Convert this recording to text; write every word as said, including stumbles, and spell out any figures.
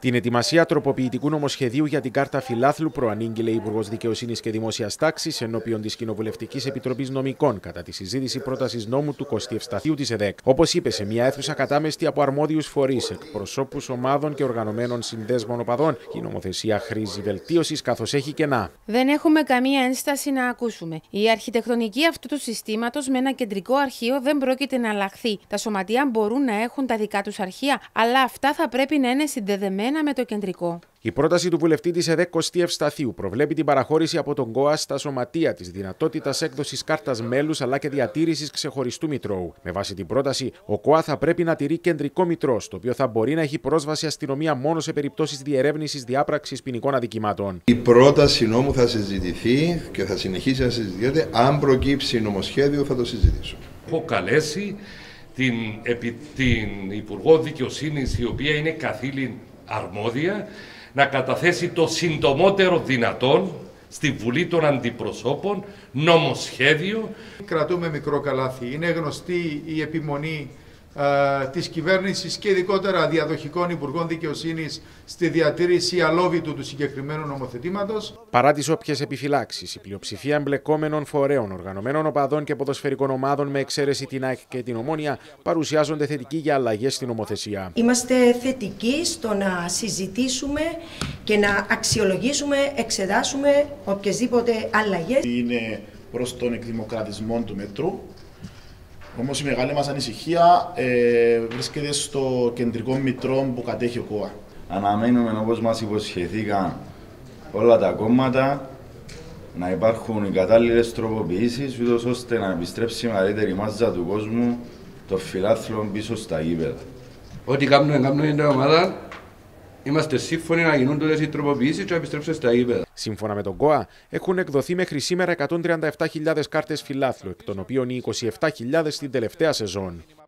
Την ετοιμασία τροποποιητικού νομοσχεδίου για την κάρτα φιλάθλου προανήγγειλε η Υπουργός Δικαιοσύνης και Δημόσιας Τάξης ενώπιον της Κοινοβουλευτικής Επιτροπής Νομικών κατά τη συζήτηση πρότασης νόμου του Κωστή Ευσταθίου της ΕΔΕΚ. Όπως είπε σε μια αίθουσα κατάμεστη από αρμόδιους φορείς, εκπροσώπους ομάδων και οργανωμένων συνδέσμων οπαδών, η νομοθεσία χρήζει βελτίωσης καθώς έχει κενά. Δεν έχουμε καμία ένσταση να ακούσουμε. Η αρχιτεκτονική αυτού του συστήματος με ένα κεντρικό αρχείο δεν πρόκειται να αλλάχθει. Τα σωματεία μπορούν να έχουν τα δικά τους αρχεία, αλλά αυτά θα πρέπει να είναι συνδεδεμένα με το κεντρικό. Η πρόταση του βουλευτή της ΕΔΕΚ Κωστή Ευσταθίου προβλέπει την παραχώρηση από τον ΚΟΑ στα σωματεία της δυνατότητας έκδοσης κάρτας μέλους αλλά και διατήρησης ξεχωριστού μητρώου. Με βάση την πρόταση, ο ΚΟΑ θα πρέπει να τηρεί κεντρικό μητρό, στο οποίο θα μπορεί να έχει πρόσβαση αστυνομία μόνο σε περιπτώσεις διερεύνησης διάπραξης ποινικών αδικημάτων. Η πρόταση νόμου θα συζητηθεί και θα συνεχίσει να συζητιέται. Αν προκύψει νομοσχέδιο, θα το συζητήσω. Έχω καλέσει την, επί, την Υπουργό Δικαιοσύνης, η οποία είναι καθήλυν αρμόδια, να καταθέσει το συντομότερο δυνατόν στη Βουλή των Αντιπροσώπων νομοσχέδιο. Κρατούμε μικρό καλάθι. Είναι γνωστή η επιμονή α, της κυβέρνησης και ειδικότερα διαδοχικών Υπουργών Δικαιοσύνης στη διατήρηση αλόβητου του συγκεκριμένου νομοθετήματος. Παρά τις όποιες επιφυλάξεις, η πλειοψηφία εμπλεκόμενων φορέων, οργανωμένων οπαδών και ποδοσφαιρικών ομάδων, με εξαίρεση την ΑΕΚ και την Ομόνοια, παρουσιάζονται θετικοί για αλλαγές στην νομοθεσία. Είμαστε θετικοί στο να συζητήσουμε και να αξιολογήσουμε, εξετάσουμε οποιασδήποτε αλλαγές. Είναι προς τον εκδημοκρατισμό του μέτρου. Όμως η μεγάλη μας ανησυχία ε, βρίσκεται στο κεντρικό μητρό που κατέχει ο ΚΟΑ. Αναμένουμε, όπως μας υποσχεθήκαν όλα τα κόμματα, να υπάρχουν οι κατάλληλες τροποποιήσεις, ούτως ώστε να επιστρέψει η μεγαλύτερη μάζα του κόσμου το φιλάθλο πίσω στα γήπεδα. Ό,τι κάνουμε, κάνουμε την ομάδα, είμαστε σύμφωνοι να γίνουν όλες οι τροποποιήσεις και να επιστρέψουν στα γήπεδα. Σύμφωνα με τον ΚΟΑ, έχουν εκδοθεί μέχρι σήμερα εκατόν τριάντα επτά χιλιάδες κάρτες φιλάθλου, εκ των οποίων οι είκοσι επτά χιλιάδες στην τελευταία σεζόν.